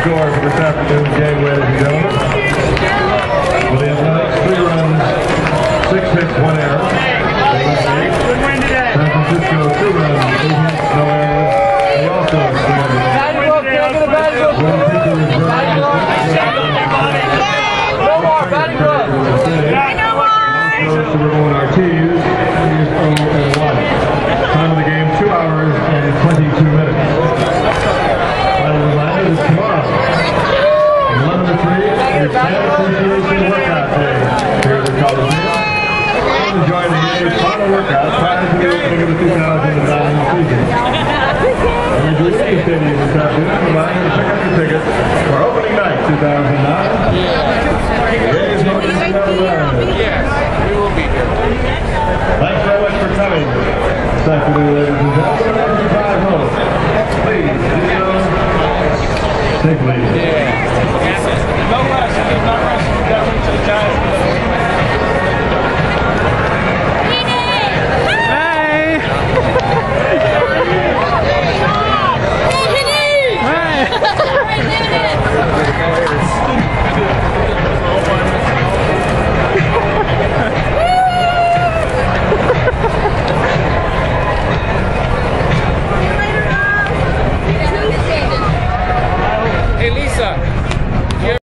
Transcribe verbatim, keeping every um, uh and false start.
score for this afternoon's game, ladies and gentlemen. With the Athletics, three runs, six hits, one error. San Francisco, two runs, two hits, no errors. They also scored. One pitcher is Brian. No more, batting glove. Goes to Ramon Ortiz. He is oh and one. Time of the game, two hours and twenty-two minutes. Final reminder is tomorrow. eleven to three is Fan Appreciation Workout Day here at the Coliseum. Come join the game's final workout prior to the opening of the two thousand nine season. And if you're in the stadium this afternoon, remind you to pick up your tickets for opening night two thousand nine. The game's opening two thousand nine. Yes, we will be here. Thanks very much for coming this afternoon, ladies and gentlemen. As you drive home, please do so safely. Yeah. No rush. There's no rush. Definitely to the Giants.